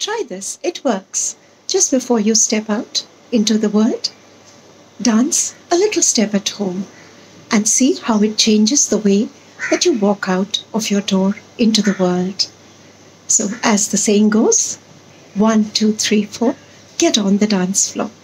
Try this, it works. Just before you step out into the world, dance a little step at home and see how it changes the way that you walk out of your door into the world. So, as the saying goes, 1, 2, 3, 4, get on the dance floor.